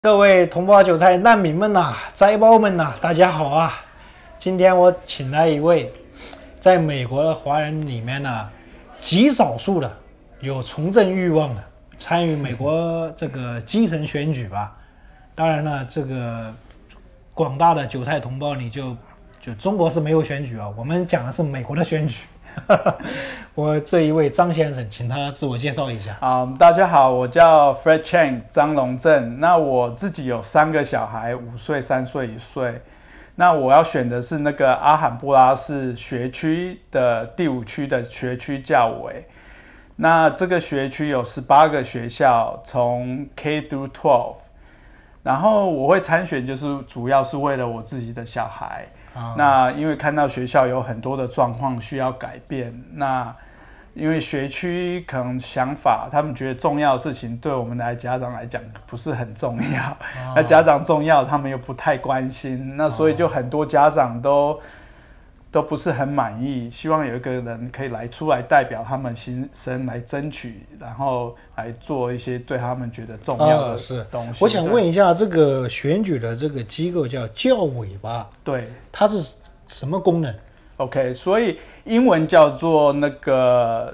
各位同胞韭菜难民们呐、灾包们呐、大家好啊！今天我请来一位在美国的华人里面呢，极少数的有从政欲望的，参与美国这个基层选举吧。当然了，这个广大的韭菜同胞，就中国是没有选举啊，我们讲的是美国的选举。我这一位张先生，请他自我介绍一下。 大家好，我叫 Fred Chang 张龙正。那我自己有3个小孩，5岁、3岁、1岁。那我要选的是那个阿罕布拉市学区的第5区的学区教委。那这个学区有18个学校，从 K through 12。然后我会参选，就是主要是为了我自己的小孩。那因为看到学校有很多的状况需要改变，那因为学区可能想法，他们觉得重要的事情对我们家长来讲不是很重要，那家长重要，他们又不太关心，那所以就很多家长都不是很满意，希望有一个人可以出来代表他们心声来争取，然后来做一些对他们觉得重要的东西。 我想问一下，这个选举的这个机构叫教委吧？ 对， 它是什么功能 ？OK， 所以英文叫做那个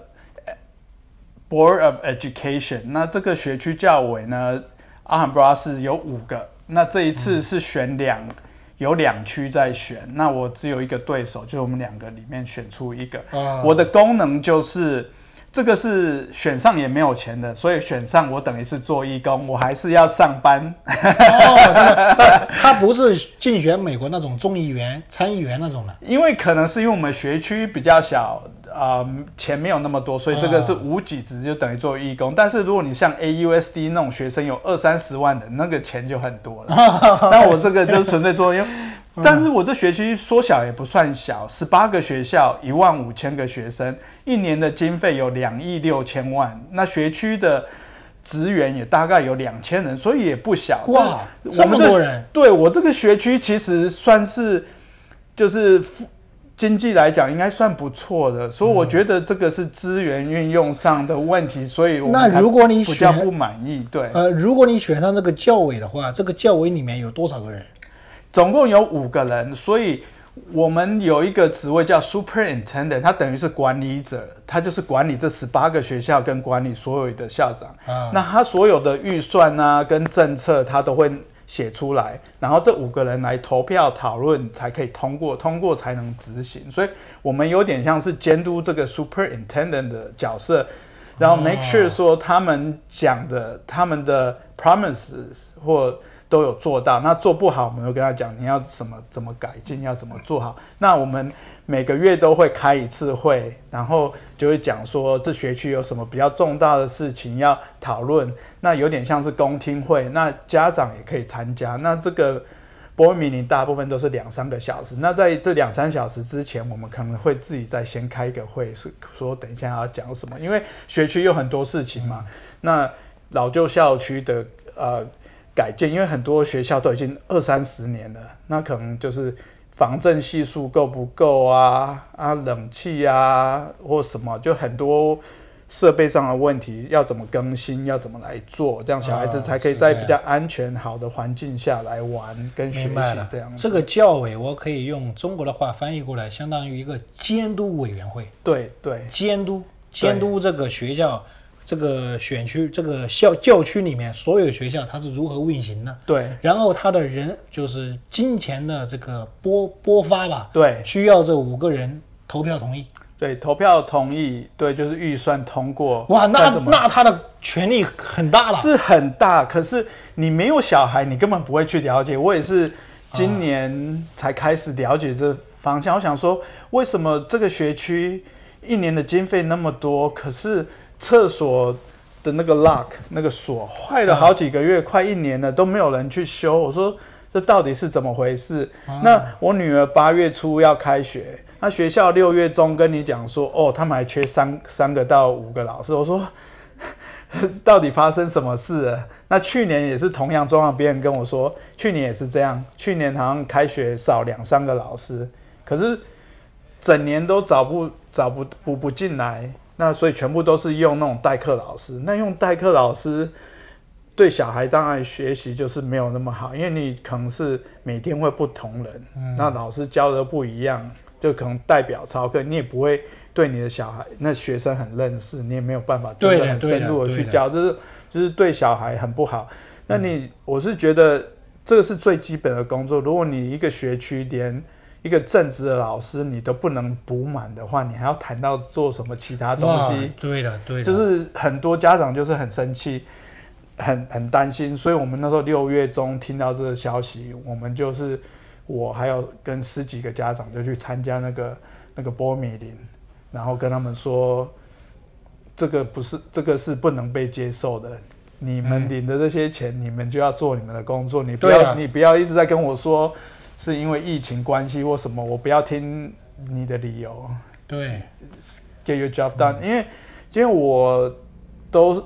Board of Education。那这个学区教委呢，阿罕布拉市有5个，那这一次是选有2区在选，那我只有一个对手，就是我们2个里面选出一个。我的功能就是这个是选上也没有钱的，所以选上我等于是做义工，我还是要上班。 他不是竞选美国那种众议员、参议员那种的， 因为可能是因为我们学区比较小。钱没有那么多，所以这个是无给职，就等于做义工。但是如果你像 AUSD 那种学生有20-30万的，那个钱就很多了。那我这个就是纯粹做义工，但是我这学区缩小也不算小，18个学校，15000个学生，一年的经费有2亿6千万。那学区的职员也大概有2000人，所以也不小。 哇，这么多人！ 对，我这个学区其实算是就是经济来讲应该算不错的，所以我觉得这个是资源运用上的问题，所以我们那如果你比较不满意。对， 如果你选上这个教委的话，这个教委里面有多少个人？ 总共有5个人，所以我们有一个职位叫 Superintendent， 他等于是管理者，他就是管理这18个学校跟管理所有的校长。那他所有的预算啊跟政策，他都会写出来，然后这5个人来投票讨论才可以通过，通过才能执行。所以我们有点像是监督这个 superintendent 的角色，然后 make sure 说他们讲的他们的 promises 或都有做到。那做不好，我们会跟他讲你要怎么改进，要怎么做好。那我们每个月都会开1次会，然后就会讲说这学区有什么比较重大的事情要讨论。那有点像是公听会，那家长也可以参加。那这个 board meeting 大部分都是2-3个小时。那在这2-3小时之前，我们可能会自己再先开一个会，是说等一下要讲什么，因为学区有很多事情嘛。那老旧校区的改建，因为很多学校都已经20-30年了，那可能就是防震系数够不够啊，冷气啊或什么，就很多设备上的问题要怎么更新，要怎么来做，这样小孩子才可以在比较安全好的环境下来玩跟学习这样子。 这个教委我可以用中国的话翻译过来，相当于一个监督委员会。 对对， 监督这个学校。这个选区、这个教区里面所有学校它是如何运行的？对，然后它的人就是金钱的这个拨发吧？对，需要这5个人投票同意。 对，投票同意，对，就是预算通过。 哇，那他的权力很大了， 是很大。可是你没有小孩，你根本不会去了解。我也是今年才开始了解这方向。我想说，为什么这个学区1年的经费那么多，可是厕所的那个 lock 那个锁坏了好几个月，快1年了都没有人去修。我说这到底是怎么回事？那我女儿8月初要开学，那学校6月中跟你讲说，哦，他们还缺3个到5个老师。我说到底发生什么事了？那去年也是同样状况，别人跟我说去年也是这样，去年好像开学少2-3个老师，可是整年都补不进来。那所以全部都是用那种代课老师，那用代课老师对小孩当然学习就是没有那么好，因为你可能是每天会不同人，那老师教的不一样，就可能代表操课，你也不会对你的小孩那学生很认识，你也没有办法真的很深入的去教，就是对小孩很不好。那我是觉得这个是最基本的工作，如果你一个学区连一个正职的老师你都不能补满的话，你还要谈到做什么其他东西？ 对的， 就是很多家长就是很生气，很担心，所以我们那时候6月中听到这个消息，我还有跟10几个家长就去参加那个 board meeting， 然后跟他们说，这个是不能被接受的。你们领的这些钱，你们就要做你们的工作，你不要一直在跟我说是因为疫情关系或什么，我不要听你的理由。 对 ，get your job done。因为我都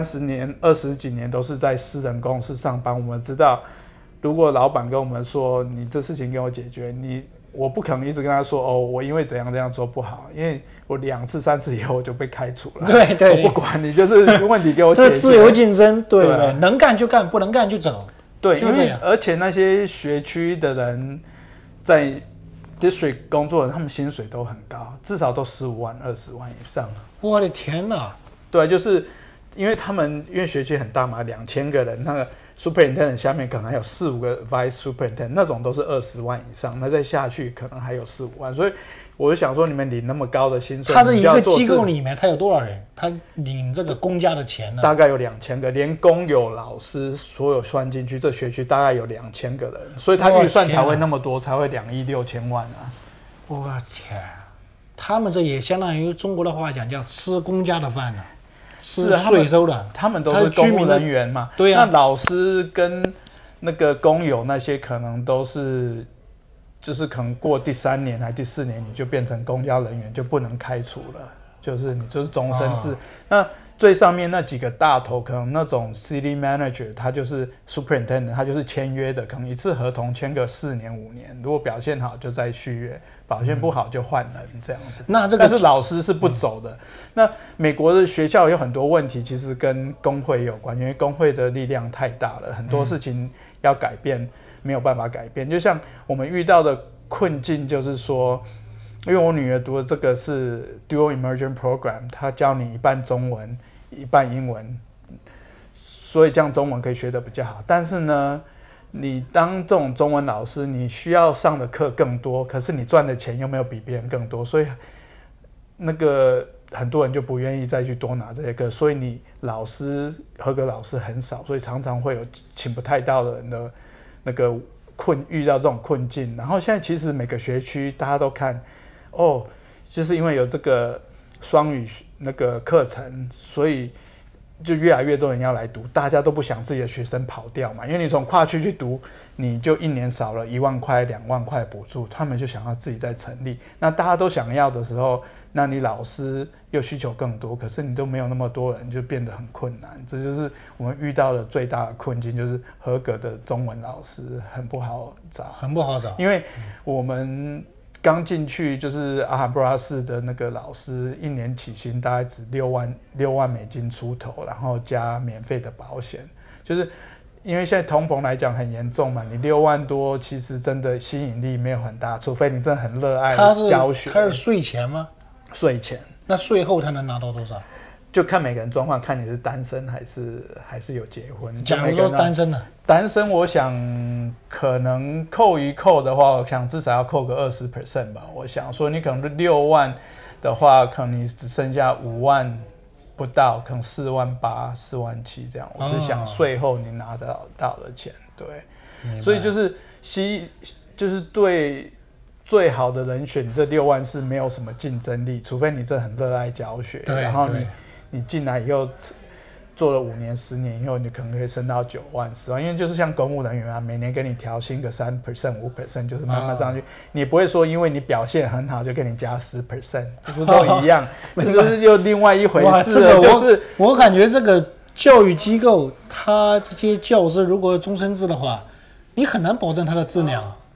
20几年都是在私人公司上班，我们知道，如果老板跟我们说你这事情给我解决，我不可能一直跟他说哦，我因为怎样做不好，因为我2次3次以后我就被开除了。 对， 我不管你，就是问题给我解决。 这自由竞争，对，能干就干，不能干就走。 对，因为而且那些学区的人在 district 工作的人，他们薪水都很高，至少都15万、20万以上。 我的天哪！ 对，就是因为学区很大嘛，2000个人，那个 superintendent 下面可能还有4、5个 vice superintendent， 那种都是20万以上，那再下去可能还有4、5万，所以我就想说，你们领那么高的薪水， 他这一个机构里面，他有多少人？他领这个公家的钱呢？ 大概有2000个，连公有老师所有算进去，这学区大概有2000个人，所以他预算才会那么多，才会2亿6千万啊！ 我天，他们这也相当于中国的话讲叫吃公家的饭呢。是税收的， 他们都是公务人员嘛。 对啊， 那老师跟那个公有那些可能都是，就是可能过第3年还第4年，你就变成公家人员，就不能开除了，就是你就是终身制。那最上面那几个大头，可能那种 city manager， 他就是 superintendent， 他就是签约的，可能一次合同签个4年5年，如果表现好就再续约。表现不好就换人这样子，但是老师是不走的。那美国的学校有很多问题，其实跟工会有关，因为工会的力量太大了，很多事情要改变没有办法改变。就像我们遇到的困境，就是说，因为我女儿读的这个是 Dual Immersion Program， 她教你一半中文一半英文，所以这样中文可以学得比较好。但是呢，你当这种中文老师，你需要上的课更多，可是你赚的钱又没有比别人更多，所以那个很多人就不愿意再去多拿这些课，所以你合格老师很少，所以常常会有请不太到的人的那个遇到这种困境。然后现在其实每个学区大家都看，哦，就是因为有这个双语那个课程，所以就越来越多人要来读，大家都不想自己的学生跑掉嘛，因为你从跨区去读，你就1年少了1万块2万块补助，他们就想要自己再成立。那大家都想要的时候，那你老师又需求更多，可是你都没有那么多人，就变得很困难。这就是我们遇到的最大的困境，就是合格的中文老师很不好找，因为我们刚进去就是阿罕布拉市的那个老师，一年起薪大概只6万美金出头，然后加免费的保险。就是因为现在通膨来讲很严重嘛，你6万多其实真的吸引力没有很大，除非你真的很热爱教学。 他是税前吗？ 税前。 那税后他能拿到多少？ 就看每个人状况，看你是单身还是有结婚。 假如说单身呢？ 单身，我想可能扣一扣的话，我想至少要扣个20% 吧。我想说，你可能6万的话，可能你只剩下5万不到，可能4万8、4万7这样。我是想税后你拿得到的钱，对。所以就是对最好的人选，这6万是没有什么竞争力，除非你真的很热爱教学，然后你进来以后做了5年10年以后，你可能可以升到9万10万，因为就是像公务人员啊，每年给你调薪个3% 5%，就是慢慢上去，你不会说因为你表现很好就给你加10%，就是都一样，这就是又另外一回事了。就是我感觉这个教育机构，他这些教师如果终身制的话，你很难保证他的质量。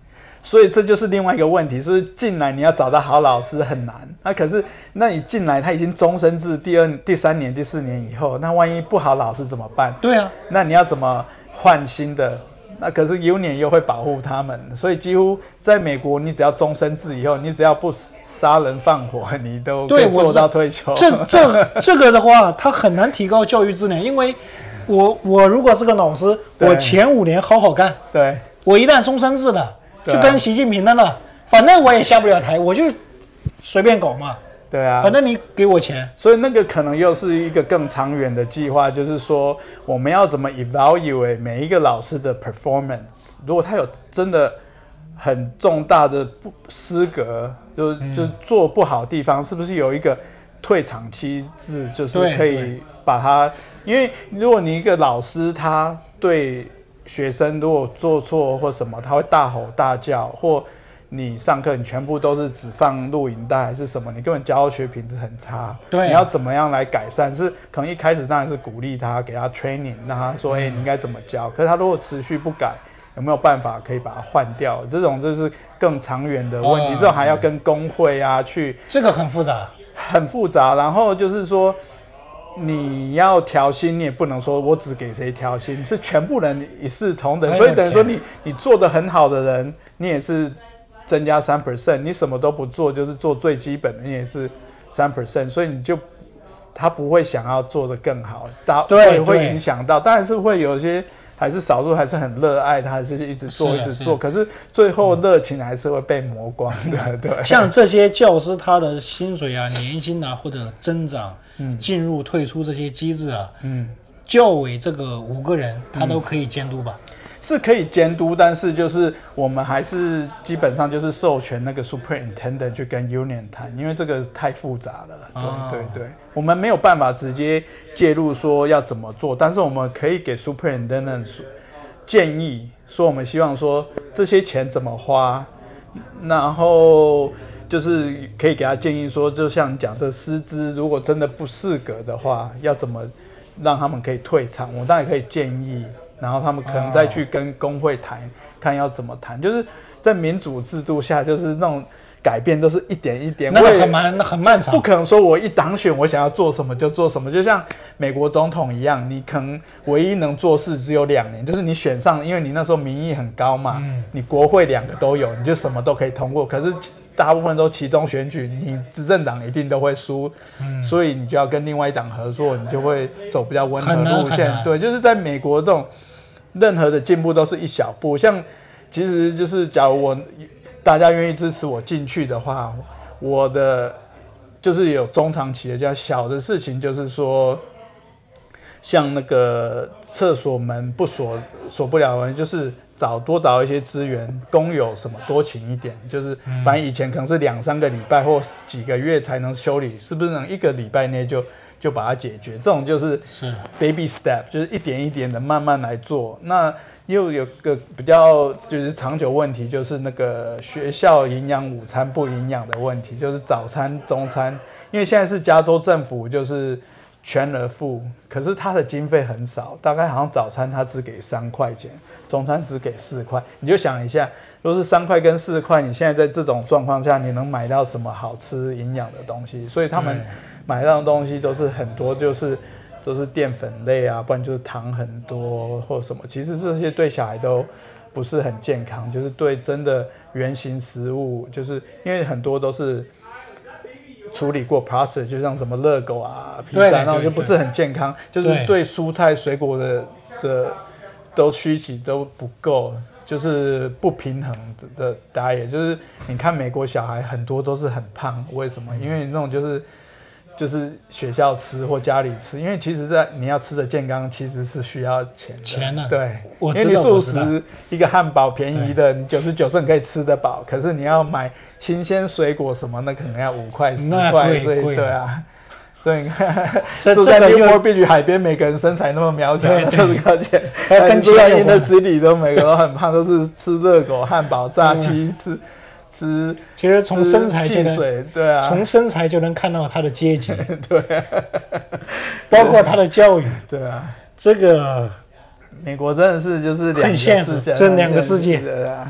所以这就是另外一个问题，是进来你要找到好老师很难。可是那你进来他已经终身制，第3年、第4年以后，那万一不好老师怎么办？ 对啊， 那你要怎么换新的？那可是 Union 又会保护他们，所以几乎在美国，你只要终身制以后，你只要不杀人放火，你都可以做到退休。 这个的话，它很难提高教育质量，因为我如果是个老师，我前5年好好干， 对， 我一旦终身制了，就跟习近平的了，反正我也下不了台，我就随便搞嘛。 对啊， 反正你给我钱， 所以那个可能又是一个更长远的计划，就是说我们要怎么 evaluate 每一个老师的 performance。如果他有真的很重大的失格，就是做不好的地方，是不是有一个退场机制，就是可以把他，因为如果你一个老师他对学生如果做错或什么，他会大吼大叫，或你上课你全部都是只放录影带还是什么，你根本教学品质很差。 对、啊， 你要怎么样来改善？是可能一开始当然是鼓励他，给他 training， 让他说，你应该怎么教。可是他如果持续不改，有没有办法可以把它换掉？这种就是更长远的问题，这种还要跟工会啊去， 这个很复杂， 很复杂。然后就是说，你要调薪，你也不能说我只给谁调薪，是全部人一视同等。所以等于说你做得很好的人，你也是增加 3%， 你什么都不做，就是做最基本的，你也是 3%， 所以你就他不会想要做得更好，会影响到，当然是会有一些还是少数还是很热爱，他还是一直做一直做，可是最后热情还是会被磨光的。对， 像这些教师他的薪水啊、年薪啊或者增长、进入退出这些机制啊，教委这个5个人他都可以监督吧？ 是可以监督，但是就是我们还是基本上就是授权那个 superintendent 去跟 union 谈，因为这个太复杂了。对，我们没有办法直接介入说要怎么做，但是我们可以给 superintendent 建议，说我们希望说这些钱怎么花，然后就是可以给他建议说，就像你讲这师资如果真的不适格的话，要怎么让他们可以退场，我当然可以建议。然后他们可能再去跟工会谈，看要怎么谈。就是在民主制度下，就是那种改变都是一点一点， 那很漫长， 不可能说我一当选我想要做什么就做什么。就像美国总统一样，你可能唯一能做事只有2年，就是你选上，因为你那时候民意很高嘛，你国会2个都有，你就什么都可以通过。可是大部分都期中选举，你执政党一定都会输，所以你就要跟另外一党合作，你就会走比较温和路线。对，就是在美国这种任何的进步都是一小步。像其实就是假如大家愿意支持我进去的话，我的就是有中长期的这样小的事情，就是说像那个厕所门不锁不了门，就是多找一些资源，工友什么多请一点，就是反正以前可能是2-3个礼拜或几个月才能修理，是不是能1个礼拜内就把它解决？这种就是 baby step， 就是一点一点的慢慢来做。那又有个比较就是长久问题，就是那个学校营养午餐不营养的问题，就是早餐、中餐，因为现在是加州政府就是全额付，可是它的经费很少，大概好像早餐它只给3块钱，中餐只给4块。你就想一下，如果是3块跟4块，你现在在这种状况下，你能买到什么好吃营养的东西？所以他们买到的东西都是很多，都是淀粉类啊，不然就是糖很多或什么。其实这些对小孩都不是很健康，就是对真的原型食物，就是因为很多都是处理过 process， 就像什么热狗啊、披萨那种就不是很健康，就是对蔬菜水果的都需求都不够，就是不平衡的 diet。就是你看美国小孩很多都是很胖，为什么？因为那种就是学校吃或家里吃，因为其实你要吃的健康其实是需要钱的。对，因为你素食一个汉堡便宜的，你99cents可以吃得饱，可是你要买新鲜水果什么，那可能要5块10块，所以对啊。所以你看，住在 Newport Beach 海边，每个人身材那么苗条，就是靠钱。跟住在 Inner City 都每个都很胖，都是吃热狗、汉堡、炸鸡，吃， 其实从身材就能对啊， 从身材就能看到他的阶级，对、啊，包括他的教育， 对啊， 这个美国真的是就是很现实，这2个世界， 对啊。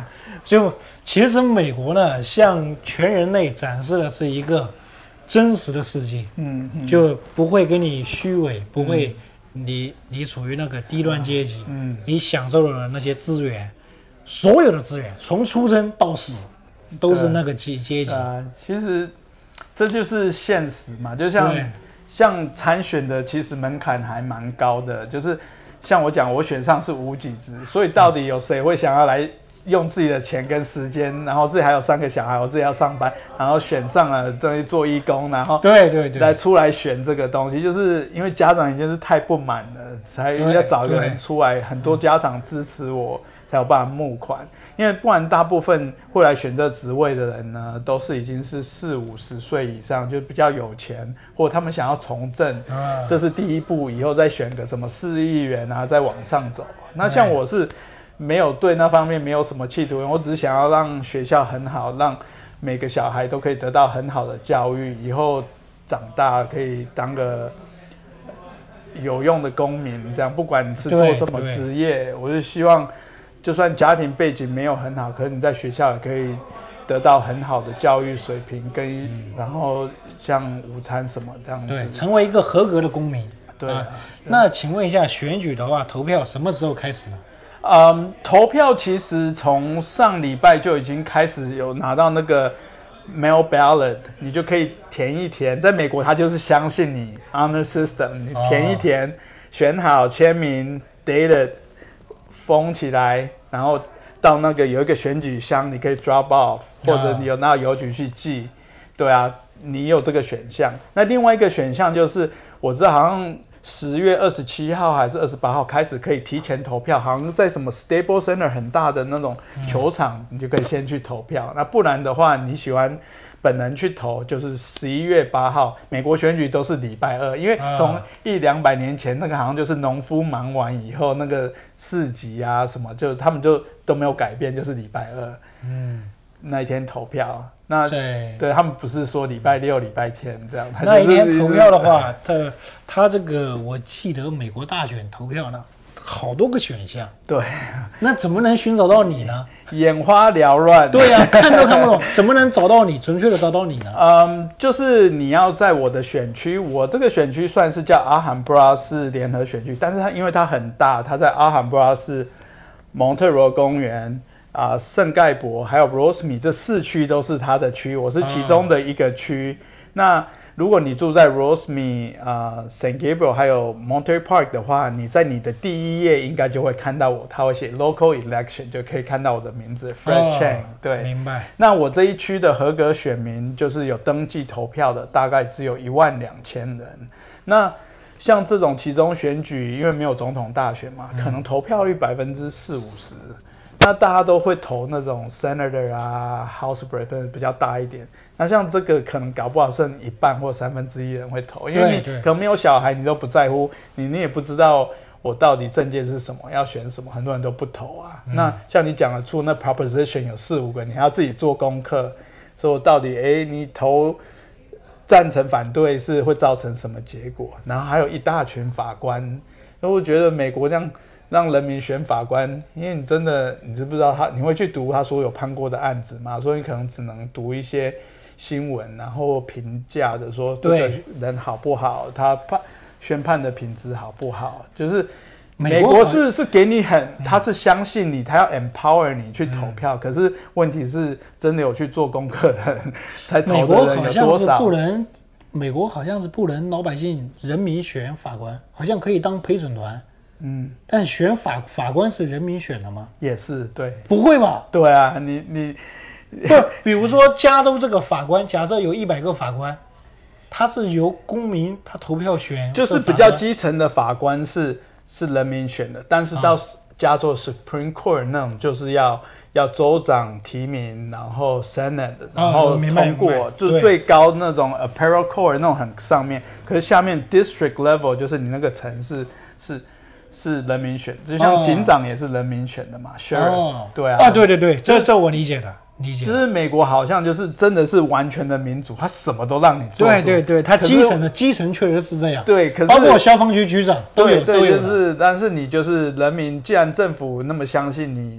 就其实美国呢，向全人类展示的是一个真实的世界，就不会跟你虚伪，不会你处于那个低端阶级，你享受的那些资源，所有的资源从出生到死都是那个阶级。 其实这就是现实嘛，就像参选的，其实门槛还蛮高的，就是像我讲，我选上是无给职，所以到底有谁会想要来用自己的钱跟时间，然后自己还有3个小孩，我自己要上班，然后选上了等于做义工，然后对来出来选这个东西，就是因为家长已经是太不满了，才要找一个人出来，很多家长支持我才有办法募款，因为不然大部分会来选这职位的人呢，都是已经是40-50岁以上，就比较有钱，或者他们想要从政，这是第一步，以后再选个什么市议员啊，再往上走。那像我是没有对那方面没有什么企图，我只是想要让学校很好，让每个小孩都可以得到很好的教育，以后长大可以当个有用的公民，这样不管是做什么职业，我就希望就算家庭背景没有很好，可是你在学校也可以得到很好的教育水平，然后像午餐什么这样子， 对，成为一个合格的公民。 对， 那请问一下，选举的话，投票什么时候开始呢？ 投票其实从上礼拜就已经开始有拿到那个 mail ballot， 你就可以填一填。在美国，他就是相信你 honor system， 你填一填，选好签名 ，dated， 封起来，然后到那个有一个选举箱，你可以 drop off， 或者你有拿到邮局去寄。对啊，你有这个选项。那另外一个选项就是，我知道好像10月27号还是28号开始可以提前投票，好像在什么 Staples Center 很大的那种球场，你就可以先去投票。那不然的话，你喜欢本人去投，就是11月8号，美国选举都是礼拜二，因为从100-200年前那个好像就是农夫忙完以后，那个市集啊什么，就他们就都没有改变，就是礼拜二，那一天投票。那对他们不是说礼拜六、礼拜天这样。 那一天投票的话，他这个我记得美国大选投票呢，好多个选项。 对， 那怎么能寻找到你呢？ 眼花缭乱。 对呀，看都看不懂，怎么能找到你，准确的找到你呢？ 就是你要在我的选区，我这个选区算是叫阿罕布拉斯联合选区，但是因为它很大，它在阿罕布拉斯、蒙特罗公园。圣盖博还有 Rosemead 这4区都是它的区，我是其中的一个区。那如果你住在 Rosemead、St. Gabriel 还有 Monterey Park 的话，你在你的第一页应该就会看到我，它会写 Local Election， 就可以看到我的名字 Fred Chang。对， 明白。 那我这一区的合格选民就是有登记投票的，大概只有12000人。那像这种期中选举，因为没有总统大选嘛，可能投票率40-50%。那大家都会投那种 senator 啊 house rep 比较大一点，那像这个可能搞不好剩1半或1/3人会投，因为你可能没有小孩，你都不在乎，你也不知道我到底政见是什么，要选什么，很多人都不投啊。那像你讲的出那 proposition 有4-5个，你还要自己做功课，说我到底你投赞成反对是会造成什么结果，然后还有一大群法官，因为我觉得美国这样让人民选法官，因为你真的你知不知道你会去读他所有判过的案子吗？所以你可能只能读一些新闻，然后评价的说这个人好不好，他宣判的品质好不好，就是美国是给你他是相信你，他要 empower 你去投票，可是问题是真的有去做功课的人才投的人有多少？ 美国好像是不能老百姓人民选法官，好像可以当陪审团。但选法官是人民选的吗？ 也是，对。 不会吧？ 对啊，你不，比如说加州这个法官，假设有100个法官，他是由公民他投票选， 就是比较基层的法官是人民选的，但是到加州 Supreme Court 那种就是要州长提名，然后 Senate 然后通过，就是最高那种 Appellate Court 那种很上面，可是下面 District Level 就是你那个城市是人民选，就像警长也是人民选的嘛 ，Sheriff， 对啊， 对，这我理解了。 就是美国好像就是真的是完全的民主，他什么都让你做。 对，他基层确实是这样。 对，可是包括消防局长都有。 就是，但是你就是人民，既然政府那么相信你，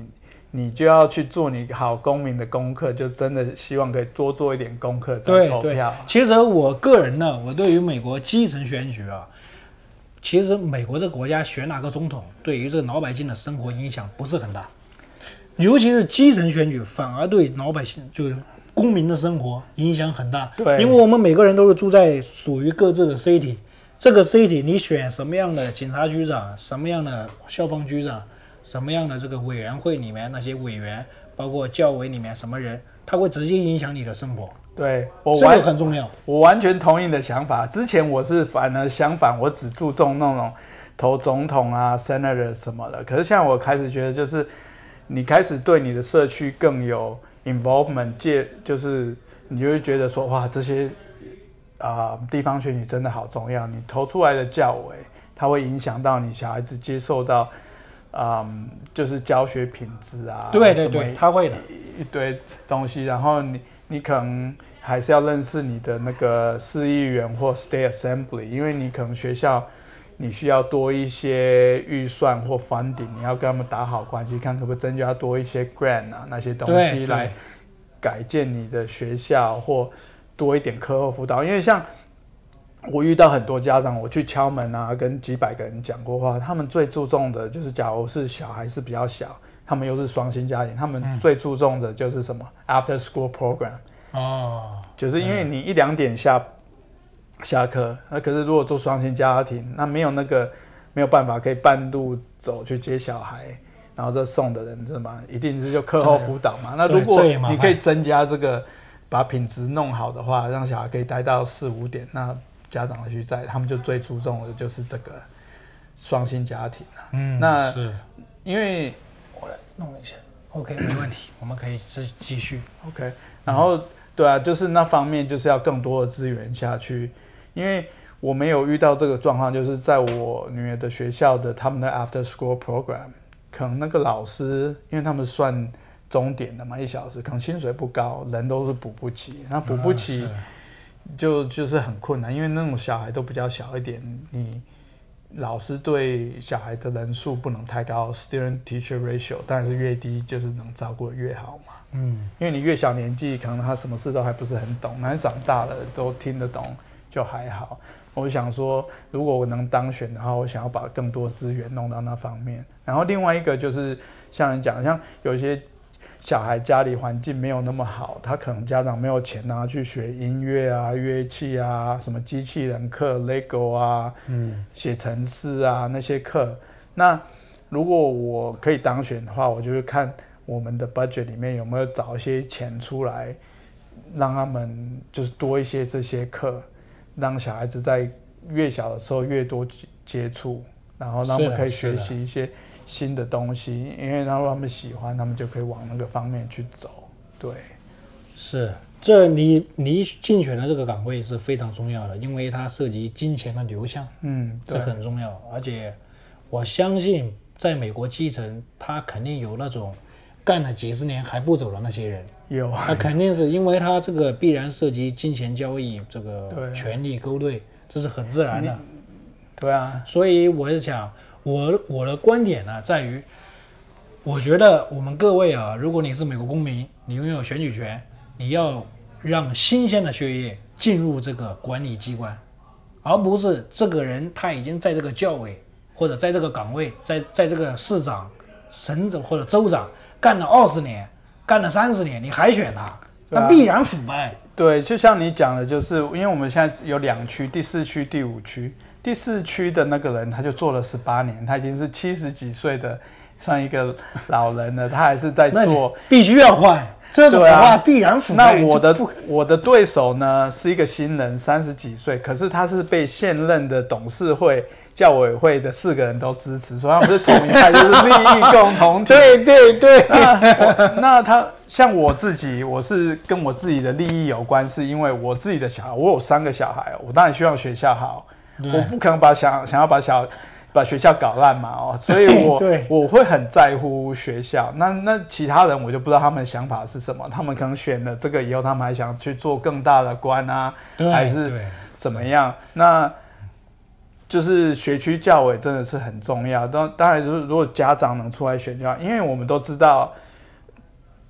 你就要去做你好公民的功课，就真的希望可以多做一点功课再投票。 其实我个人呢，我对于美国基层选举啊，其实美国这个国家选哪个总统，对于这个老百姓的生活影响不是很大，尤其是基层选举，反而对老百姓就是公民的生活影响很大。 对， 因为我们每个人都是住在属于各自的 city， 这个 city 你选什么样的警察局长，什么样的消防局长，什么样的这个委员会里面那些委员，包括教委里面什么人，他会直接影响你的生活。 对， 这个很重要。 我完全同意你的想法。之前我是反而相反，我只注重那种投总统啊、senator 什么的。可是现在我开始觉得，就是你开始对你的社区更有 involvement， 就是你就会觉得说，哇，这些地方选举真的好重要。你投出来的教委，它会影响到你小孩子接受到。就是教学品质啊， 对对对，他会的一堆东西，然后你可能还是要认识你的那个市议员或 state assembly， 因为你可能学校你需要多一些预算或 funding， 你要跟他们打好关系，看可不可以增加多一些 grant 啊那些东西来改建你的学校或多一点课后辅导，因为像。我遇到很多家长，我去敲门啊，跟几百个人讲过话，他们最注重的就是，假如是小孩是比较小，他们又是双薪家庭，他们最注重的就是什么 after school program 就是因为你1-2点下课，那可是如果做双薪家庭，那没有办法可以半路走去接小孩，然后这送的人是嘛，一定是就课后辅导嘛。那如果你可以增加这个，把品质弄好的话，让小孩可以待到4-5点，那家长会去在，他们就最注重的就是这个双薪家庭啊。那是因为我来弄一下 ，OK， 没问题，我们可以继续 OK。然后对啊，就是那方面就是要更多的资源下去，因为我没有遇到这个状况，就是在我女儿的学校的他们的 after school program， 可能那个老师，因为他们算钟点的嘛，1小时，可能薪水不高，人都是补不起，那补不起。就是很困难，因为那种小孩都比较小一点，你老师对小孩的人数不能太高 ，student teacher ratio 当然是越低，就是能照顾得越好嘛。因为你越小年纪，可能他什么事都还不是很懂，那长大了都听得懂就还好。我想说，如果我能当选的话，我想要把更多资源弄到那方面。然后另外一个就是像你讲，像有一些。小孩家里环境没有那么好，他可能家长没有钱拿去学音乐啊、乐器啊、什么机器人课、Lego 啊、写程式啊那些课。那如果我可以当选的话，我就会看我们的 budget 里面有没有找一些钱出来，让他们就是多一些这些课，让小孩子在越小的时候越多接触，然后让他们可以学习一些。新的东西，因为他们喜欢，他们就可以往那个方面去走。对， 是这你竞选的这个岗位是非常重要的，因为它涉及金钱的流向，这很重要。而且我相信，在美国基层，他肯定有那种干了几十年还不走的那些人， 有， 他肯定是因为他这个必然涉及金钱交易，这个权力勾兑，这是很自然的。 对啊， 所以我是讲。我的观点呢，在于，我觉得我们各位啊，如果你是美国公民，你拥有选举权，你要让新鲜的血液进入这个管理机关，而不是这个人他已经在这个教委或者在这个岗位，在这个市长、省长或者州长干了20年，干了30年，你还选他，那必然腐败。 对，就像你讲的，就是因为我们现在有2区，第4区、第5区。第4区的那个人，他就做了18年，他已经是70几岁的，像一个老人了，他还是在做， 必须要换。这种的话必然腐败。 那我的对手呢是一个新人，30几岁，可是他是被现任的董事会、教委会的4个人都支持，所以他们是同一派，就是利益共同体。 对。 那他像我自己，我是跟我自己的利益有关，是因为我自己的小孩，我有3个小孩，我当然希望学校好。我不可能想要把学校搞烂嘛，所以我会很在乎学校。那其他人我就不知道他们的想法是什么，他们可能选了这个以后，他们还想去做更大的官啊，还是怎么样？那就是学区教委真的是很重要。当然，如果家长能出来选就好，因为我们都知道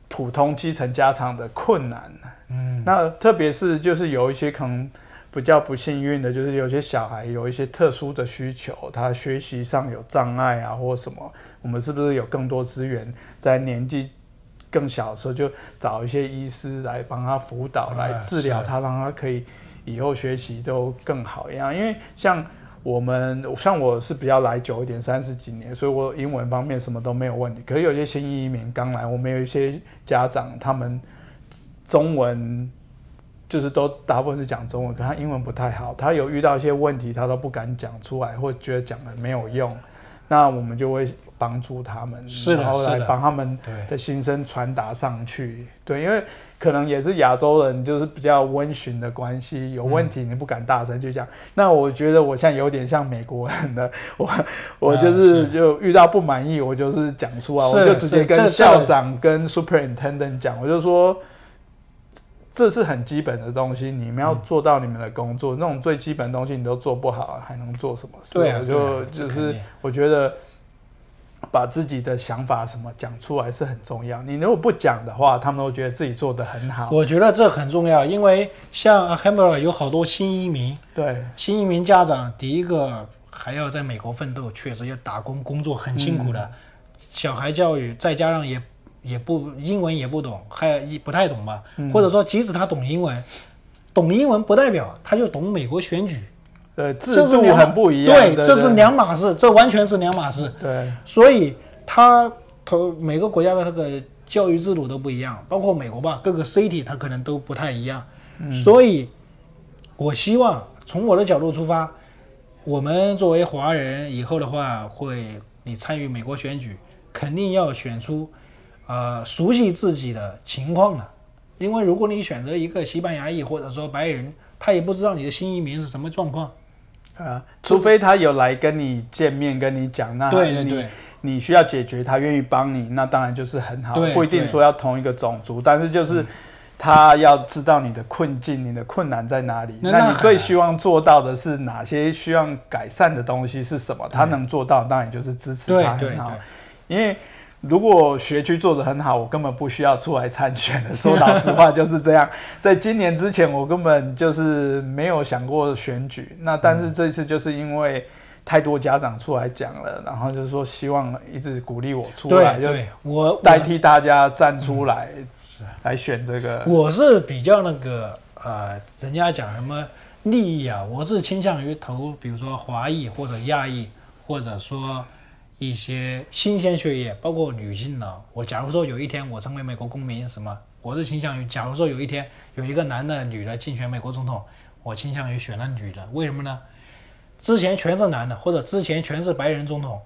普通基层家长的困难。那特别是就是有一些可能比较不幸运的，就是有些小孩有一些特殊的需求，他学习上有障碍啊，或什么，我们是不是有更多资源，在年纪更小的时候就找一些医师来帮他辅导，来治疗他，让他可以以后学习都更好一样。因为像我是比较来久一点，30几年，所以我英文方面什么都没有问题。可是有些新移民刚来，我们有一些家长，他们中文就是都大部分是讲中文，可他英文不太好，他有遇到一些问题，他都不敢讲出来，或觉得讲了没有用，那我们就会帮助他们，然后来帮他们的心声传达上去。对，因为可能也是亚洲人，就是比较温驯的关系，有问题你不敢大声去讲。那我觉得我现在有点像美国人的，我就遇到不满意，我就是讲出来，我就直接跟校长跟 superintendent 讲，我就说这是很基本的东西，你们要做到你们的工作，那种最基本的东西你都做不好，还能做什么事？对啊，就是我觉得把自己的想法什么讲出来是很重要。你如果不讲的话，他们都觉得自己做得很好。 我觉得这很重要，因为像 Hamburg 有好多新移民， 对， 新移民家长第一个还要在美国奋斗，确实要打工，工作很辛苦的。小孩教育再加上英文也不懂，还不太懂吧？或者说即使他懂英文不代表他就懂美国选举。 制度很不一样。 对，这是两码事，这完全是两码事。 对， 所以每个国家的那个教育制度都不一样，包括美国吧，各个 city 它可能都不太一样。所以，我希望从我的角度出发，我们作为华人以后的话，你参与美国选举，肯定要选出熟悉自己的情况的。因为如果你选择一个西班牙裔或者说白人，他也不知道你的新移民是什么状况。 除非他有来跟你见面跟你讲，那你需要解决，他愿意帮你，那当然就是很好。不一定说要同一个种族，但是就是他要知道你的困境，你的困难在哪里。那你最希望做到的是哪些需要改善的东西是什么？他能做到，当然就是支持他很好。因为如果学区做得很好，我根本不需要出来参选的。说老实话就是这样。在今年之前，我根本就是没有想过选举。那但是这一次就是因为太多家长出来讲了，然后就是说希望一直鼓励我出来，就我代替大家站出来来选这个。 我是比较人家讲什么利益啊，我是倾向于投，比如说华裔或者亚裔，或者说一些新鲜血液，包括女性呢。我假如说有一天我成为美国公民，我是倾向于，假如说有一天有一个男的、女的竞选美国总统，我倾向于选那女的。为什么呢？之前全是男的，或者之前全是白人总统，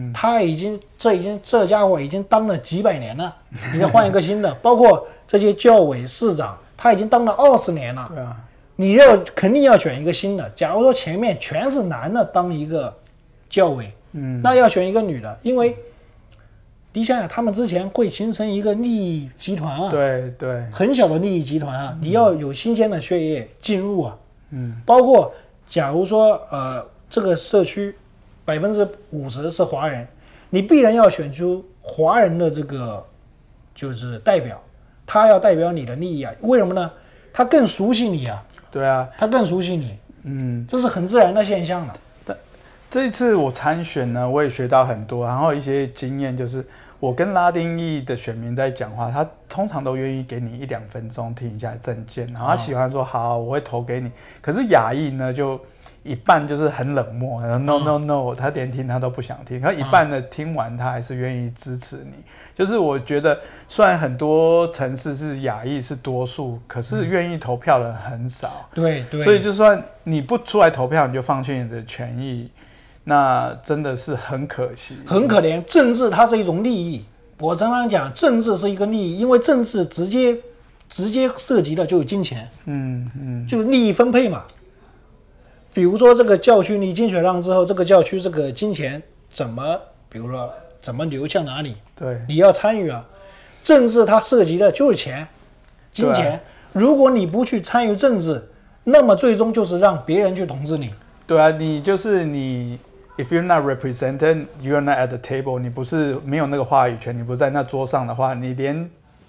这家伙已经当了几百年了，你再换一个新的，包括这些教委市长，他已经当了20年了。 对啊， 你肯定要选一个新的。假如说前面全是男的当一个教委，那要选一个女的，因为你想想，他们之前会形成一个利益集团啊， 对， 很小的利益集团啊，你要有新鲜的血液进入啊，包括假如说这个社区50%是华人，你必然要选出华人的这个就是代表，他要代表你的利益啊，为什么呢？他更熟悉你啊， 对啊， 他更熟悉你，这是很自然的现象了。 这一次我参选呢，我也学到很多，然后一些经验就是，我跟拉丁裔的选民在讲话，他通常都愿意给你1-2分钟听一下政见，然后他喜欢说好，我会投给你。可是亚裔呢，就一半就是很冷漠 ，no， 他连听他都不想听。可一半的听完，他还是愿意支持你。就是我觉得，虽然很多城市是亚裔是多数，可是愿意投票的人很少。 对， 所以就算你不出来投票，你就放弃你的权益。那真的是很可惜， 很可怜。政治它是一种利益，我常常讲，政治是一个利益，因为政治直接涉及的就有金钱，就利益分配嘛。比如说这个教区你竞选上之后，这个教区这个金钱比如说怎么流向哪里， 对， 你要参与啊。政治它涉及的就是钱，金钱。如果你不去参与政治，那么最终就是让别人去统治你。 对啊，你If you're not represented, you're not at the table. 你不是没有那个话语权，你不在那桌上的话，你连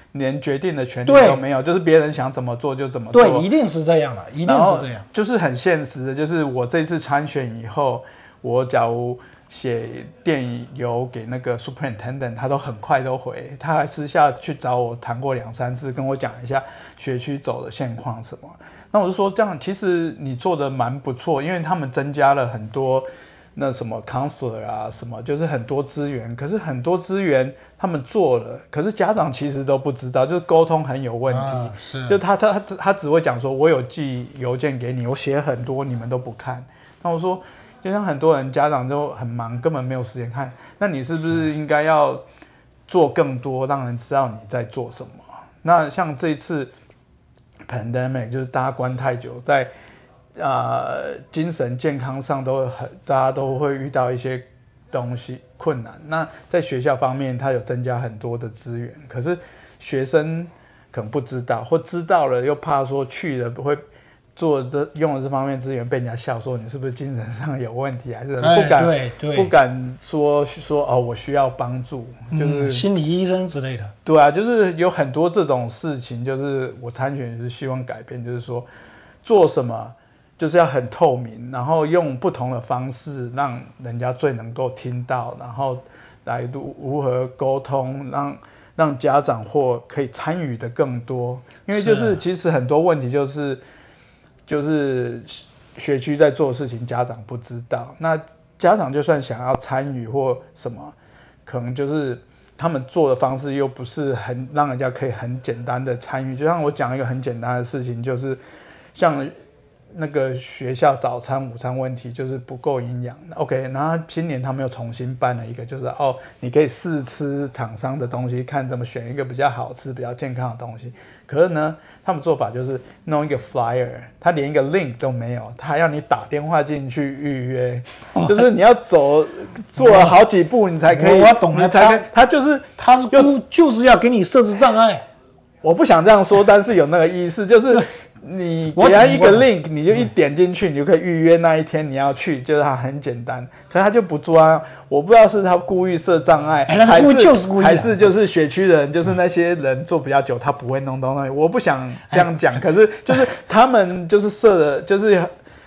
连决定的权利都没有，就是别人想怎么做就怎么做。 对，一定是这样的，一定是这样。 就是很现实的，就是我这次参选以后，我假如写电邮给那个 superintendent， 他都很快都回，他还私下去找我谈过2-3次，跟我讲一下学区走的现况什么。那我就说这样，其实你做的蛮不错，因为他们增加了很多那什么 counselor 啊，什么就是很多资源，可是很多资源他们做了，可是家长其实都不知道，就是沟通很有问题。 是， 就他只会讲说，我有寄邮件给你，我写很多，你们都不看。那我说，就像很多人家长就很忙，根本没有时间看，那你是不是应该要做更多，让人知道你在做什么？那像这一次 pandemic， 就是大家关太久，在精神健康上大家都会遇到一些东西困难。那在学校方面，它有增加很多的资源，可是学生可能不知道，或知道了又怕说去了会用了这方面资源被人家笑说你是不是精神上有问题，还是不敢说哦我需要帮助，就是心理医生之类的。 对啊，就是有很多这种事情，就是我参选也是希望改变，就是说做什么就是要很透明，然后用不同的方式让人家最能够听到，然后来如何沟通，让家长或可以参与的更多。因为就是其实很多问题就是学区在做事情，家长不知道。那家长就算想要参与或什么，可能就是他们做的方式又不是很让人家可以很简单的参与。就像我讲一个很简单的事情，就是像那个学校早餐午餐问题就是不够营养 OK， 然后今年他们又重新办了一个，就是你可以试吃厂商的东西，看怎么选一个比较好吃比较健康的东西。可是呢他们做法就是弄一个 flyer， 他连一个 link 都没有，他还要你打电话进去预约，就是你要做了好几步你才可以。 我懂了，他就是要给你设置障碍。 我不想这样说，但是有那个意思，就是你给他一个 link， 你就一点进去，你就可以预约那一天你要去，就是它很简单。可是他就不做啊，我不知道是他故意设障碍，还是就是学区人，就是那些人做比较久，他不会弄到那里。我不想这样讲，可是就是他们就是设的，就是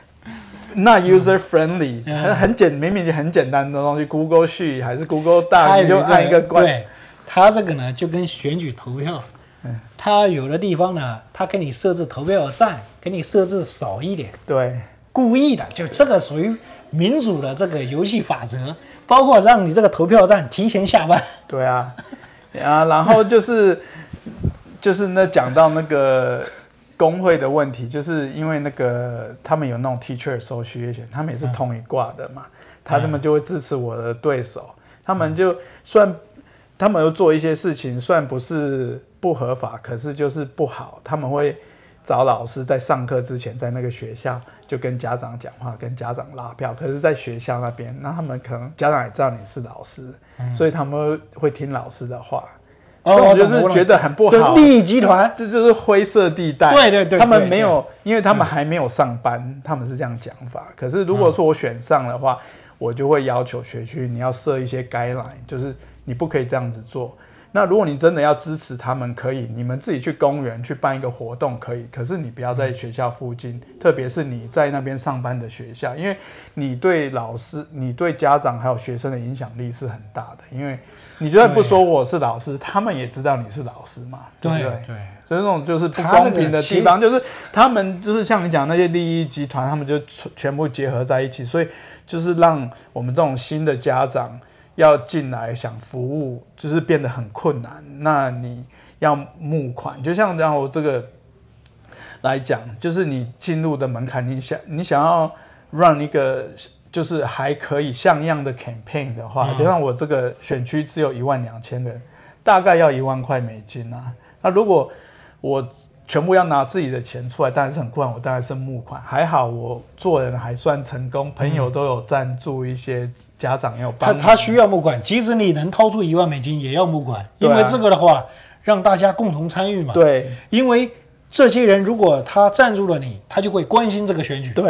not user friendly，明明就很简单的东西 ，Google Sheet 还是 Google Doc， 你就按一个关。 对，他这个呢就跟选举投票。他有的地方呢，他给你设置投票站，给你设置少一点， 对， 故意的，就这个属于民主的这个游戏法则，包括让你这个投票站提前下班。 对啊，然后就是那讲到那个工会的问题，就是因为那个他们有那种 teacher association， 他们也是同一挂的嘛，他们就会支持我的对手，他们就算他们又做一些事情，虽然不是不合法，可是就是不好。他们会找老师在上课之前，在那个学校就跟家长讲话，跟家长拉票。可是，在学校那边，那他们可能家长也知道你是老师，所以他们会听老师的话。我就是觉得很不好。 利益集团， 这就是灰色地带。 对， 他们没有，因为他们还没有上班，他们是这样讲法。可是如果说我选上的话，我就会要求学区你要设一些 guideline， 就是你不可以这样子做。那如果你真的要支持他们，可以，你们自己去公园去办一个活动可以，可是你不要在学校附近，特别是你在那边上班的学校，因为你对老师、你对家长还有学生的影响力是很大的。因为你就算不说我是老师，他们也知道你是老师嘛，对不对？对，所以那种就是不公平的地方，就是他们就是像你讲那些利益集团，他们就全部结合在一起，所以就是让我们这种新的家长要进来想服务，就是变得很困难。那你要募款，就像让我这个来讲，就是你进入的门槛，你想要让一个就是还可以像样的 campaign 的话，就像我这个选区只有12000人，大概要1万块美金啊。那如果我全部要拿自己的钱出来，当然是很困难，我当然是募款。还好我做人还算成功，朋友都有赞助，一些家长也有帮忙。 他需要募款，即使你能掏出1万美金也要募款，因为这个的话让大家共同参与嘛。 对， 因为这些人如果他赞助了你，他就会关心这个选举。 对，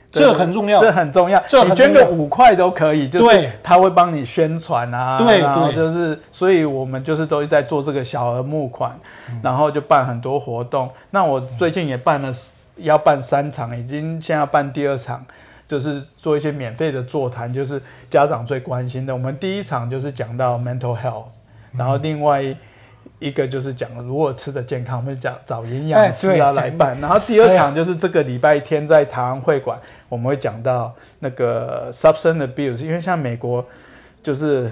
这很重要， 这很重要。你捐个5块都可以，就是他会帮你宣传啊， 对， 然后就是，所以我们就是都在做这个小额募款，然后就办很多活动。那我最近也要办3场，现在要办第2场，就是做一些免费的座谈，就是家长最关心的。我们第1场就是讲到 mental health， 然后另外一个就是讲如果吃的健康，我们找营养师来办。然后第2场就是这个礼拜天在台湾会馆，我们会讲到那个 substance abuse， 因为像美国就是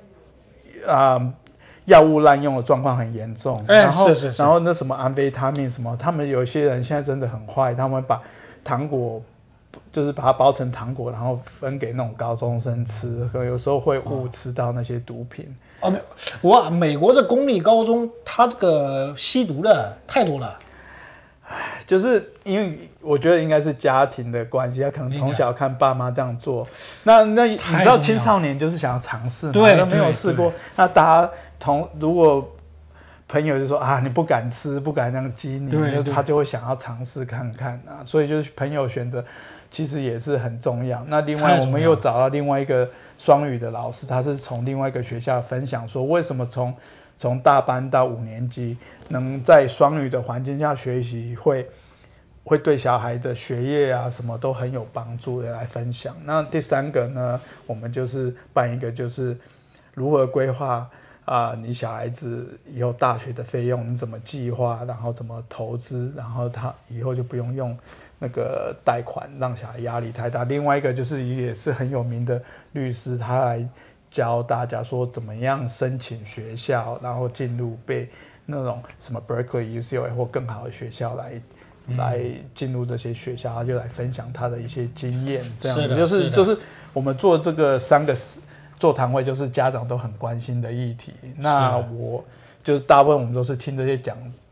药物滥用的状况很严重，然后那什么安非他命什么，他们有一些人现在真的很坏，他们把糖果就是把它包成糖果，然后分给那种高中生吃，可能有时候会误吃到那些毒品。 美国这公立高中，他这个吸毒的太多了。 就是因为我觉得应该是家庭的关系，他可能从小看爸妈这样做。那你知道青少年就是想要尝试嘛， 对， 没有试过。那大家如果朋友就说你不敢吃，不敢这样激你，他就会想要尝试看看啊。所以就是朋友选择其实也是很重要。那另外我们又找到另外一个双语的老师，他是从另外一个学校分享说，为什么从大班到5年级能在双语的环境下学习会对小孩的学业啊什么都很有帮助的来分享。那第3个呢，我们就是办一个就是如何规划你小孩子以后大学的费用你怎么计划，然后怎么投资，然后他以后就不用用那个贷款让小孩压力太大。另外一个就是也是很有名的律师，他来教大家说怎么样申请学校，然后进入被那种什么 Berkeley、UCLA 或更好的学校来进入这些学校，他就来分享他的一些经验，这样子就是我们做这个3个座谈会，就是家长都很关心的议题。那我就是大部分我们都是听这些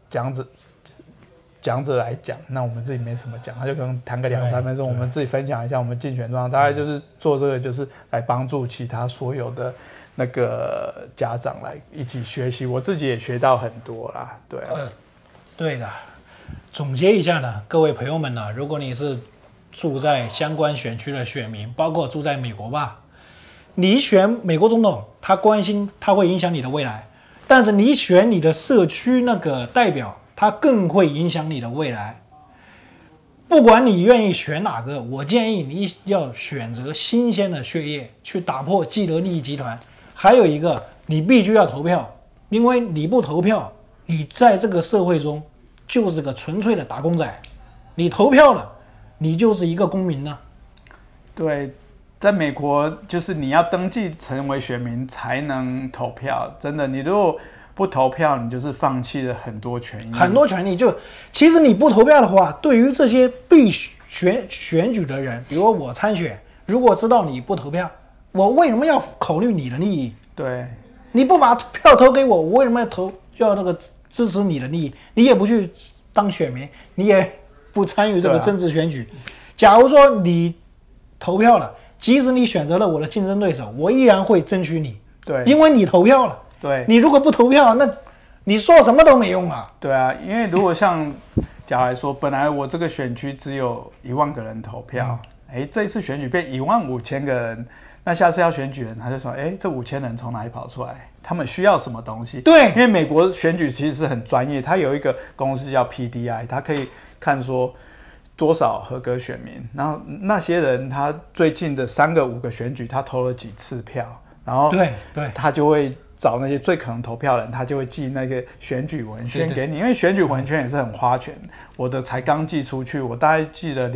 讲者来讲，那我们自己没什么讲，他就可能谈个2-3分钟，我们自己分享一下我们竞选状况，大概就是做这个，就是来帮助其他所有的那个家长来一起学习。我自己也学到很多啦，对对的。总结一下呢，各位朋友们呢，如果你是住在相关选区的选民，包括住在美国吧，你选美国总统，他会影响你的未来，但是你选你的社区那个代表，它更会影响你的未来。不管你愿意选哪个，我建议你要选择新鲜的血液，去打破既得利益集团。还有一个，你必须要投票，因为你不投票，你在这个社会中就是个纯粹的打工仔。你投票了，你就是一个公民呢。 对，在美国就是你要登记成为选民才能投票，真的，你如果不投票，你就是放弃了很多权益。 很多权利其实你不投票的话，对于这些必选举的人，比如我参选，如果知道你不投票，我为什么要考虑你的利益？ 对， 你不把票投给我，我为什么要那个支持你的利益？你也不去当选民，你也不参与这个政治选举。假如说你投票了，即使你选择了我的竞争对手，我依然会争取你。 对， 因为你投票了。 对， 你如果不投票，那你说什么都没用啊。 对啊，因为如果像假如来说，本来我这个选区只有1万个人投票，这一次选举变15000个人，那下次要选举人，他就说，这5000人从哪里跑出来？他们需要什么东西？ 对， 因为美国选举其实是很专业，它有一个公司叫 PDI， 它可以看说多少合格选民，然后那些人他最近的3个5个选举他投了几次票，然后对， 他就会找那些最可能投票的人，他就会寄那个选举文宣给你，因为选举文宣也是很花钱。我的才刚寄出去，我大概寄了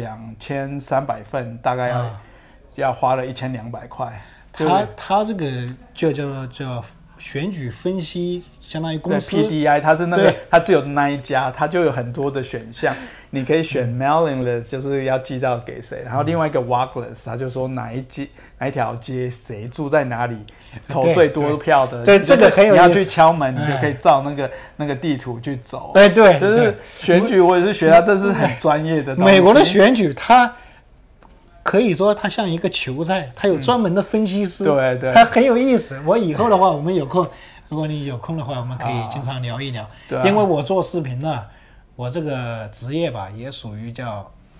2300份，大概要花了1200块。 他这个就叫选举分析，相当于公司 PDI， 它是那个，它只有那一家，它就有很多的选项，你可以选 mailing list， 就是要寄到给谁，然后另外一个 walk list， 他就说哪一条街谁住在哪里，投最多票的， 对，这个很有意思。 你要去敲门，你就可以照那个地图去走。 对， 就是选举，我也是学到，这是很专业的东西。 美国的选举，它可以说它像一个球赛，它有专门的分析师， 对， 它很有意思。我以后的话，我们有空，如果你有空的话，我们可以经常聊一聊。因为我做视频呢，我这个职业吧，也属于叫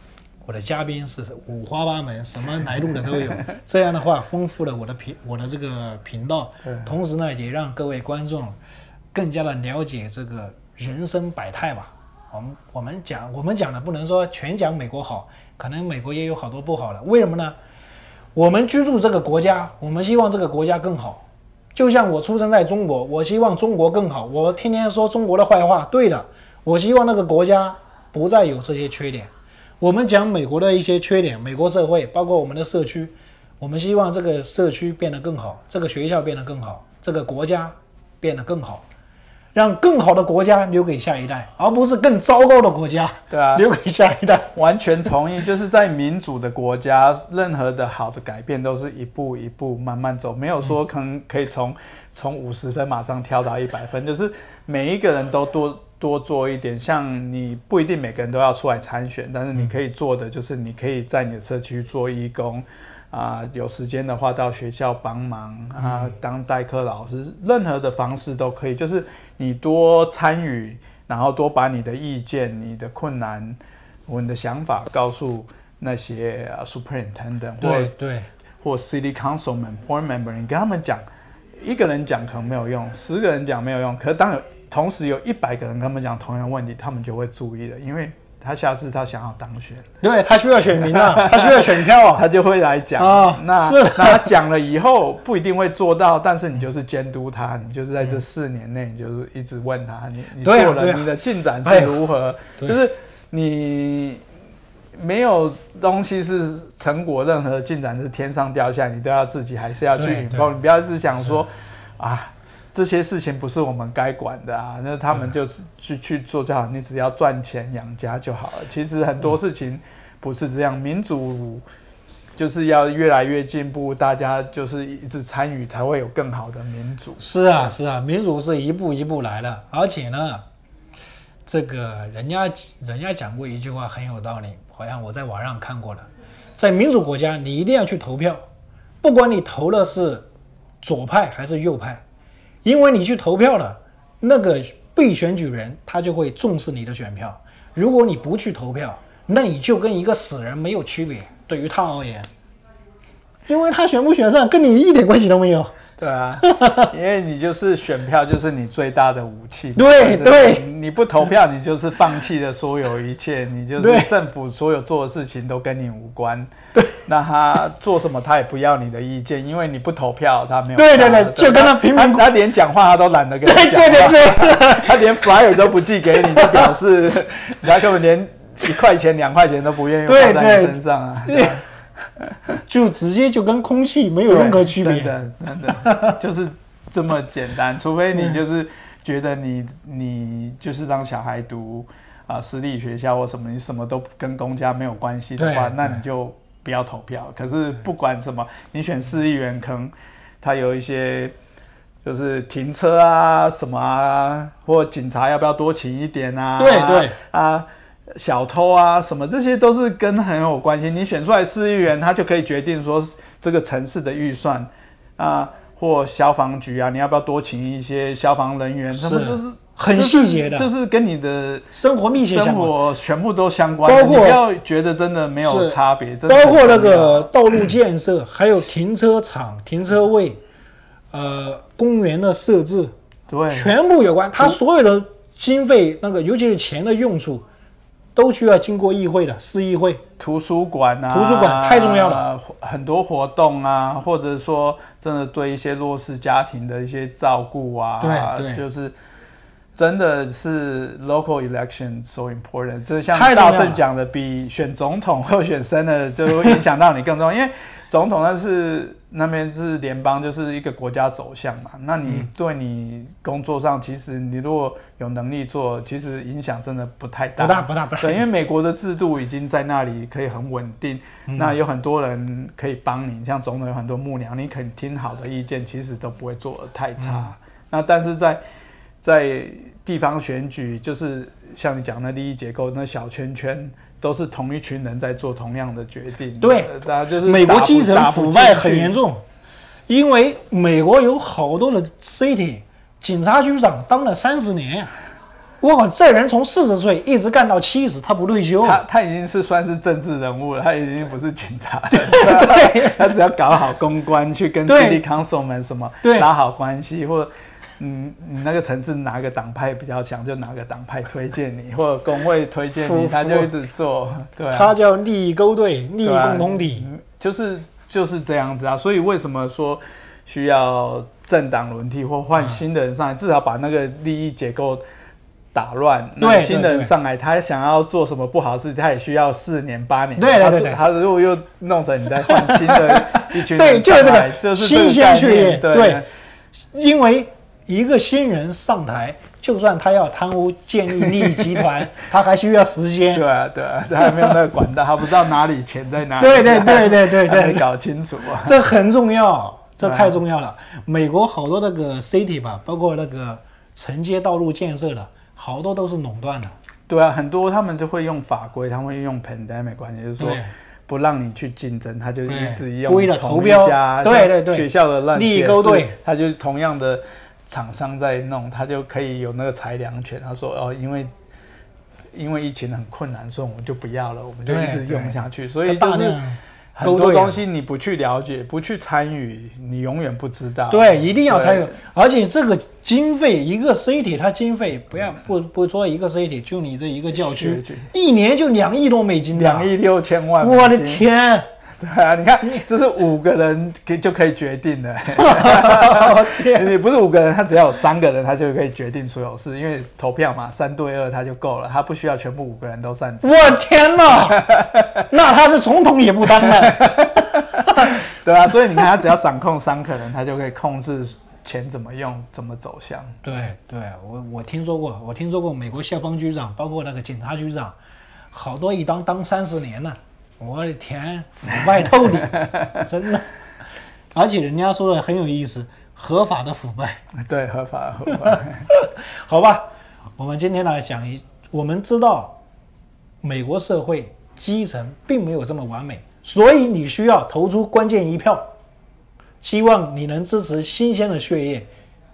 我的嘉宾是五花八门，什么来路的都有。这样的话，丰富了我的这个频道，同时呢，也让各位观众更加的了解这个人生百态吧。我们讲的不能说全讲美国好，可能美国也有好多不好的。为什么呢？我们居住这个国家，我们希望这个国家更好。就像我出生在中国，我希望中国更好，我天天说中国的坏话。对的，我希望那个国家不再有这些缺点。我们讲美国的一些缺点，美国社会包括我们的社区，我们希望这个社区变得更好，这个学校变得更好，这个国家变得更好，让更好的国家留给下一代，而不是更糟糕的国家， 对啊， 留给下一代。 完全同意，就是在民主的国家，任何的好的改变都是一步一步慢慢走，没有说可以从50分马上跳到100分，就是每一个人都多做一点。像你不一定每个人都要出来参选，但是你可以做的就是你可以在你的社区做义工有时间的话到学校帮忙当代课老师，任何的方式都可以，就是你多参与，然后多把你的意见、你的困难、你的想法告诉那些superintendent 或 city councilman、board member， 你跟他们讲，一个人讲可能没有用，10个人讲没有用，可是当同时有100个人跟他们讲同样问题，他们就会注意了，因为他下次他想要当选， 对，他需要选民啊，他需要选票啊， 他就会来讲那他讲了以后不一定会做到，但是你就是监督他，你就是在这4年内，你就是一直问他，你做了，你的进展是如何，就是你没有东西是成果，任何进展是天上掉下来，你都要自己还是要去引爆，你不要一直想说这些事情不是我们该管的那他们就是去做就好，你只要赚钱养家就好了。其实很多事情不是这样，民主就是要越来越进步，大家就是一直参与，才会有更好的民主。 是啊，民主是一步一步来的，而且呢，这个人家讲过一句话很有道理，好像我在网上看过了，在民主国家你一定要去投票，不管你投的是左派还是右派。因为你去投票了，那个被选举人他就会重视你的选票。如果你不去投票，那你就跟一个死人没有区别，对于他而言，因为他选不选上跟你一点关系都没有。 对啊，因为你就是选票，就是你最大的武器。 对， 你不投票，你就是放弃了所有一切，你就是政府所有做的事情都跟你无关。对，那他做什么他也不要你的意见，因为你不投票，他没有。对， 就跟他平民， 他连讲话他都懒得跟你讲话。对，他连 flyer 都不寄给你，就表示他根本连1块钱、2块钱都不愿意花在你身上对。 就直接就跟空气没有任何区别， 真的就是这么简单。除非你就是觉得你就是让小孩读私立学校或什么，你什么都跟公家没有关系的话，那你就不要投票。可是不管什么，你选市议员，可能他有一些就是停车什么或警察要不要多请一点小偷什么，这些都是跟很有关系。你选出来市议员，他就可以决定说这个城市的预算或消防局你要不要多请一些消防人员，他们就是很细节的， 就是跟你的生活密切相关， 生活全部都相关。 包括你不要觉得真的没有差别， 包括那个道路建设，还有停车场、停车位，公园的设置， 对， 全部有关。他所有的经费，那个尤其是钱的用处，都需要经过议会的市议会。 图书馆太重要了， 很多活动或者说真的对一些弱势家庭的一些照顾对， 就是真的是 local election so important。这像大圣讲的，比选总统或选senator就会影响到你更重要，因为总统那边是联邦，就是一个国家走向嘛。那你对你工作上，其实你如果有能力做，其实影响真的不太大。 不大。 对，因为美国的制度已经在那里可以很稳定，那有很多人可以帮你，像总统有很多幕僚，你肯听好的意见，其实都不会做得太差。那但是在地方选举，就是像你讲的利益结构，那小圈圈。都是同一群人在做同样的决定。 对， 就是美国基层腐败很严重，因为美国有好多的 city 警察局长当了30年， 哇，这人从40岁一直干到70，他不退休。 他已经是算是政治人物了，他已经不是警察了。对，他只要搞好公关，去跟 City Council 们什么打好关系，或者你那个城市哪个党派比较强，就哪个党派推荐你，或者工会推荐你，他就一直做。对、啊， 他叫利益勾兑、利益共同体， 就是这样子啊。所以为什么说需要政党轮替或换新的人上来，至少把那个利益结构打乱，那新的人上来，他想要做什么不好的事，他也需要4年8年。 对， 他如果又弄成你再换新的一群人， 对，就是这个， 就是新鲜血液。对，因为一个新人上台，就算他要贪污建立利益集团，他还需要时间。 对啊，他还没有那个管道，他不知道哪里钱在哪里。 对， 没搞清楚啊， 这很重要，这太重要了。美国好多那个 city 吧，包括那个承接道路建设的。好多都是垄断的， 对啊，很多他们就会用法规，他们会用 pandemic 关系，就是说不让你去竞争，他就一直用同一家，对，学校的烂利益勾兑， 他就同样的厂商在弄，他就可以有那个裁量权。他说哦，因为疫情很困难，所以我们就不要了，我们就一直用下去，所以就是。很多东西你不去了解、不去参与，你永远不知道。 对，一定要参与。而且这个经费，一个 city 它经费不说一个 city， 就你这一个教区，一年就2亿多美金 ，2亿6千万。 我的天！ 对啊，你看，这是5个人就可以决定的。你不是5个人，他只要有3个人，他就可以决定所有事，因为投票嘛，3对2他就够了，他不需要全部5个人都赞成。 我天哪，那他是总统也不当了。 对啊，所以你看，他只要掌控3个人，他就可以控制钱怎么用，怎么走向。 对，我听说过美国消防局长，包括那个警察局长，好多一当30年了。我的天，腐败透顶，真的！而且人家说的很有意思，合法的腐败。 对，合法的腐败。 好吧，我们今天来讲我们知道美国社会基层并没有这么完美，所以你需要投出关键1票，希望你能支持新鲜的血液，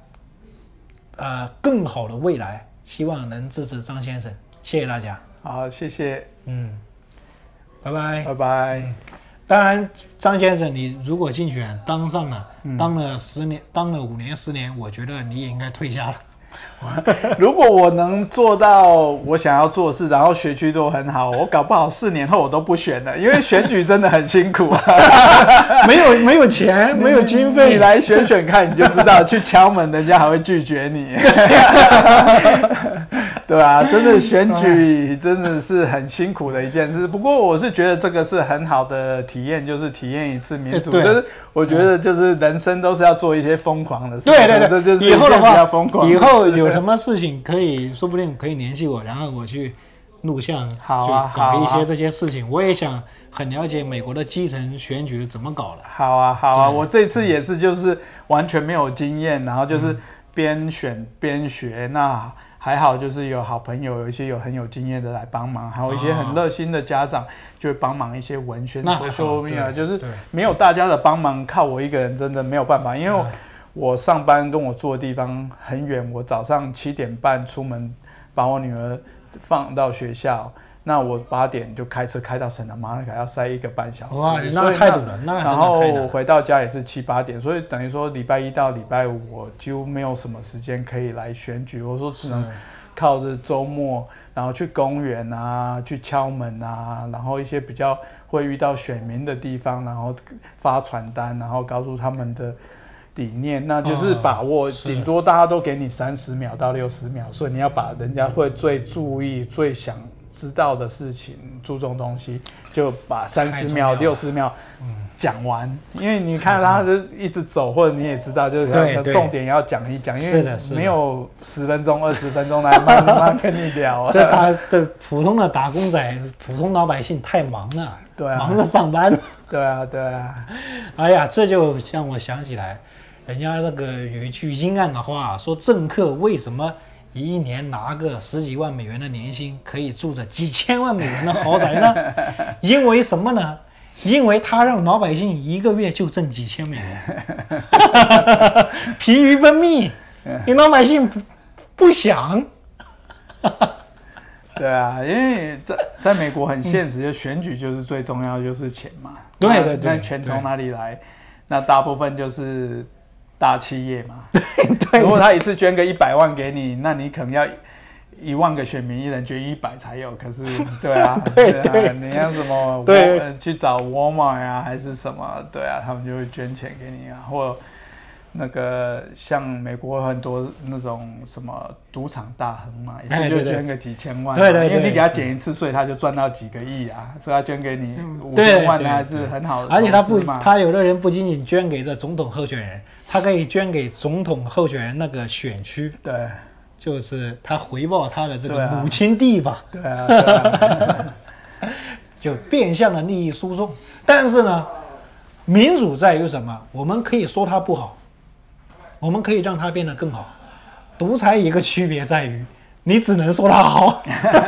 更好的未来，希望能支持张先生，谢谢大家。 好，谢谢。 拜拜， 拜拜。 当然，张先生，你如果竞选当上了，当了10年，当了5年、10年，我觉得你也应该退下了。 如果我能做到我想要做的事，然后学区都很好，我搞不好4年后我都不选了，因为选举真的很辛苦啊。 没有钱，没有经费， 你来选看你就知道，去敲门人家还会拒绝你。对啊，真的选举真的是很辛苦的一件事。不过我是觉得这个是很好的体验，就是体验一次民主。就是我觉得就是人生都是要做一些疯狂的事。 对， 这就是以后的话， 以后有什么事情说不定可以联系我，然后我去录像，就搞一些这些事情。我也想很了解美国的基层选举怎么搞的。 好啊，我这次也是就是完全没有经验，然后就是边选边学。那还好，就是有好朋友，有一些很有经验的来帮忙，还有一些很热心的家长就会帮忙一些文宣、social media，就是没有大家的帮忙，靠我一个人真的没有办法。因为我上班跟我住的地方很远，我早上7点半出门把我女儿放到学校，那我8点就开车开到圣塔玛尼卡，要塞1个半小时。 哇，那太堵了， 然后我回到家也是7、8点，所以等于说礼拜1到礼拜5我几乎没有什么时间可以来选举，我说只能靠着周末，然后去公园啊，去敲门啊，然后一些比较会遇到选民的地方，然后发传单，然后告诉他们的理念，那就是把握，顶多大家都给你30秒到60秒，所以你要把人家会最注意、最想知道的事情、注重东西，就把30秒、60秒讲完。因为你看他就一直走，或者你也知道，就是重点要讲一讲，因为没有10分钟、20分钟来慢慢跟你聊。 这的普通的打工仔、普通老百姓太忙了， 对啊， 忙着上班。对啊。 哎呀，这就让我想起来。人家那个有一句阴暗的话，说政客为什么一年拿个10几万美元的年薪，可以住着几千万美元的豪宅呢？因为什么呢？因为他让老百姓1个月就挣几千美元，疲于奔命，你老百姓不想。 对啊，因为在美国很现实，就选举就是最重要的就是钱嘛。 对对对， 那钱从哪里来？那大部分就是大企业嘛。 对， 如果他一次捐个100万给你，那你可能要1万个选民，一人捐100才有。可是，对啊， 对， 你要什么？去找 Walmart 呀，还是什么？对啊，他们就会捐钱给你啊，或那个像美国很多那种什么赌场大亨嘛，一次就捐个几千万， 对， 因为你给他减一次税，他就赚到几个亿啊，所以他捐给你5000万，那还是很好的。 而且他有的人不仅仅捐给这总统候选人，他可以捐给总统候选人那个选区， 对， 就是他回报他的这个母亲地吧， 对啊， 就变相的利益输送。但是呢，民主在于什么？我们可以说它不好。我们可以让它变得更好。独裁一个区别在于，你只能说它好。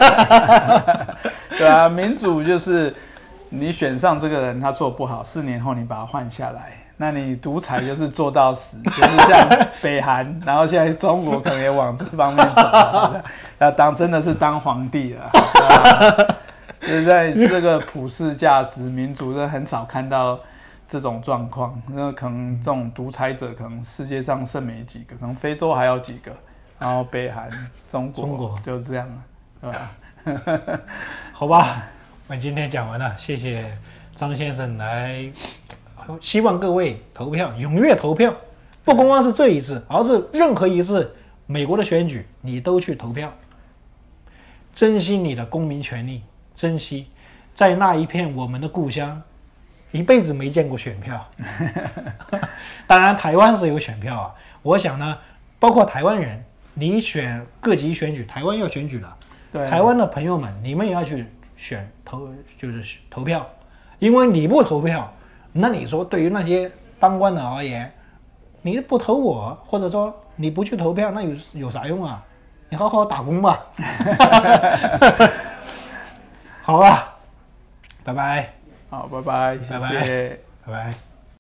对啊，民主就是你选上这个人，他做不好，4年后你把他换下来。那你独裁就是做到死，就是像北韩，然后现在中国可能也往这方面走，真的是当皇帝了。就是在这个普世价值民主，很少看到这种状况，那可能这种独裁者可能世界上剩没几个，可能非洲还有几个，然后北韩、中国就这样了，对吧？ 好吧，我们今天讲完了，谢谢张先生来，希望各位投票，踊跃投票，不光光是这一次，而是任何一次美国的选举，你都去投票，珍惜你的公民权利，珍惜在那一片我们的故乡。一辈子没见过选票，当然台湾是有选票啊。我想呢，包括台湾人，你选各级选举，台湾要选举了，台湾的朋友们，你们也要去就是投票，因为你不投票，那你说对于那些当官的而言，你不投我，或者说你不去投票，那有啥用啊？你好好打工吧。好吧，拜拜。 好，拜拜， 拜拜， 谢谢， 拜拜。